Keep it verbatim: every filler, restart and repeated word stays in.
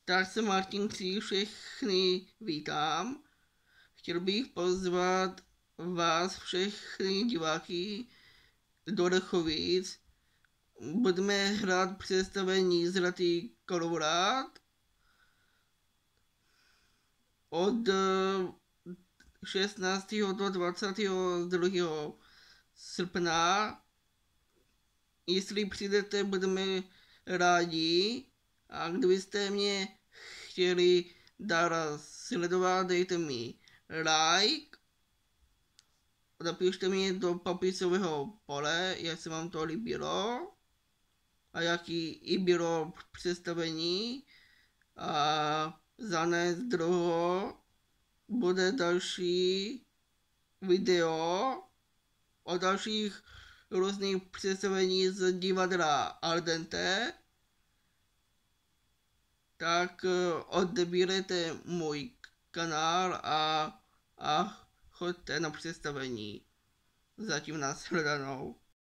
Tak se Martin Kří, všechny vítám. Chtěl bych pozvat vás všechny diváky do Rechovic. Budeme hrát představení Zlatý kolovrát od šestnáctého do dvacátého druhého srpna. Jestli přijdete, budeme rádi. A kdybyste mě chtěli dát sledovat, dejte mi like, napište mi do popisového pole, jak se vám to líbilo a jaký i bylo představení. A zanést druhou bude další video o dalších různých představení z divadla Al dente. Tak odebírejte můj kanál a, a choďte na představení. Zatím nashledanou.